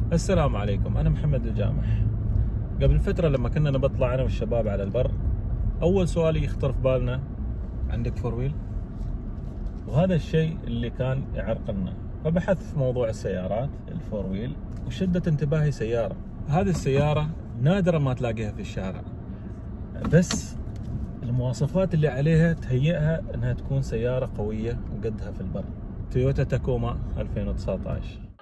السلام عليكم، أنا محمد الجامح. قبل فترة لما كنا نبطلع أنا والشباب على البر، أول سؤال يخطر في بالنا: عندك فور ويل؟ وهذا الشيء اللي كان يعرقلنا، فبحثت في موضوع السيارات الفور ويل، وشدت انتباهي سيارة. هذه السيارة نادرا ما تلاقيها في الشارع، بس المواصفات اللي عليها تهيئها انها تكون سيارة قوية وقدها في البر. تويوتا تاكوما 2019.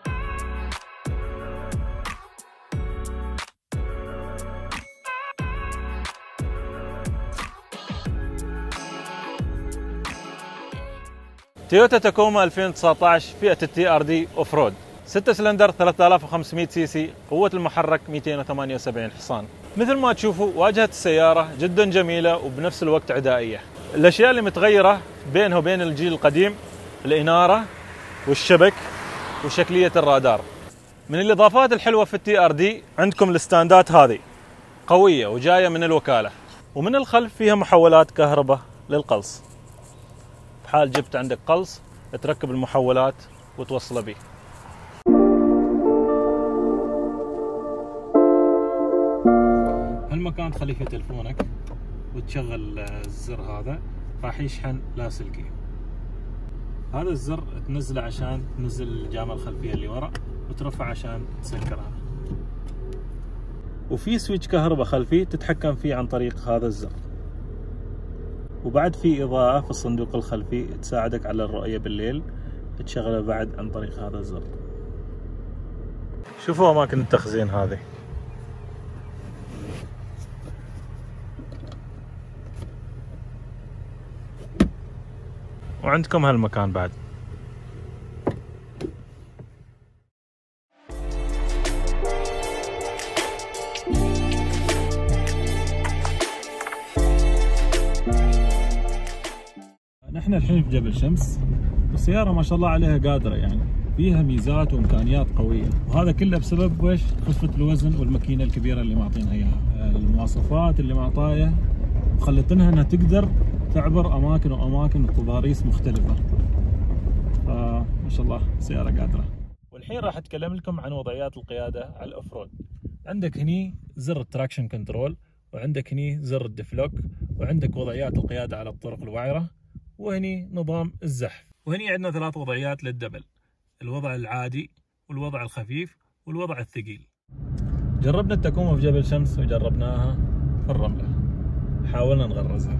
تويوتا تاكوما 2019 فئة التي ار دي اوف رود، 6 سلندر 3500 سي سي، قوة المحرك 278 حصان. مثل ما تشوفوا واجهة السيارة جدا جميلة وبنفس الوقت عدائية. الاشياء اللي متغيرة بينها وبين الجيل القديم: الإنارة والشبك وشكلية الرادار. من الإضافات الحلوة في التي ار دي عندكم الستاندات، هذه قوية وجاية من الوكالة، ومن الخلف فيها محولات كهرباء للقلص. بحال جبت عندك قلص تركب المحولات وتوصله به. هالمكان تخلي فيه تلفونك وتشغل الزر هذا، راح يشحن لاسلكي. هذا الزر تنزله عشان تنزل الجامعة الخلفية اللي ورا، وترفع عشان تسكرها. وفي سويتش كهرباء خلفي تتحكم فيه عن طريق هذا الزر. وبعد في إضاءة في الصندوق الخلفي تساعدك على الرؤية بالليل، تشغله بعد عن طريق هذا الزر. شوفوا أماكن التخزين هذه. وعندكم هالمكان بعد. نحن الحين في جبل شمس، والسيارة ما شاء الله عليها قادرة، يعني فيها ميزات وإمكانيات قوية، وهذا كله بسبب وش؟ خفة الوزن والماكينة الكبيرة اللي معطينها إياها، المواصفات اللي معطاية وخلتنها إنها تقدر تعبر أماكن وأماكن وتضاريس مختلفة. فما شاء الله سيارة قادرة. والحين راح أتكلم لكم عن وضعيات القيادة على الأوف رود. عندك هني زر التراكشن كنترول، وعندك هني زر الدفلوك، وعندك وضعيات القيادة على الطرق الوعرة، وهني نظام الزحف. وهني عندنا 3 وضعيات للدبل: الوضع العادي والوضع الخفيف والوضع الثقيل. جربنا التاكوما في جبل شمس وجربناها في الرملة، حاولنا نغرزها،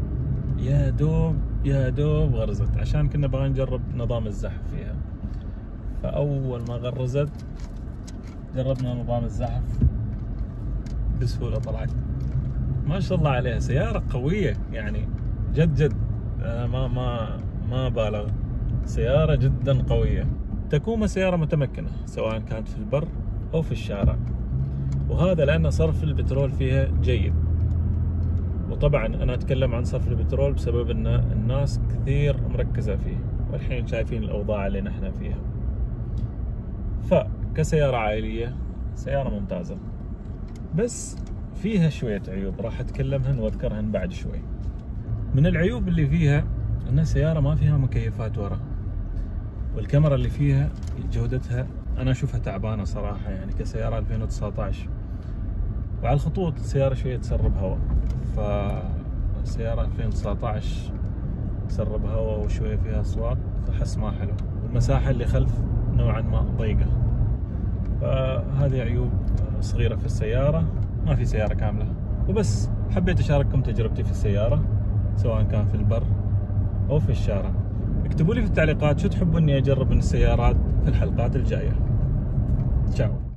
يا دوب غرزت، عشان كنا بغينا نجرب نظام الزحف فيها. فأول ما غرزت جربنا نظام الزحف، بسهولة طلعت. ما شاء الله عليها سيارة قوية، يعني جد أنا ما بالغ، سيارة جدا قوية. تاكوما سيارة متمكنة سواء كانت في البر أو في الشارع، وهذا لأن صرف البترول فيها جيد. وطبعا أنا أتكلم عن صرف البترول بسبب أن الناس كثير مركزة فيه، والحين شايفين الأوضاع اللي نحن فيها. فكسيارة عائلية سيارة ممتازة، بس فيها شوية عيوب راح أتكلمهن وأذكرهن بعد شوي. من العيوب اللي فيها أن السيارة ما فيها مكيفات ورا، والكاميرا اللي فيها جودتها أنا أشوفها تعبانة صراحة، يعني كسيارة 2019. وعلى الخطوط السيارة شوية تسرب هواء، فالسيارة 2019 تسرب هواء وشوية فيها أصوات، فحس ما حلو. والمساحة اللي خلف نوعا ما ضيقة، فهذه عيوب صغيرة في السيارة، ما في سيارة كاملة. وبس حبيت أشارككم تجربتي في السيارة سواء كان في البر أو في الشارع. اكتبوا لي في التعليقات شو تحبوا إني أجرب من السيارات في الحلقات الجاية. تشاو.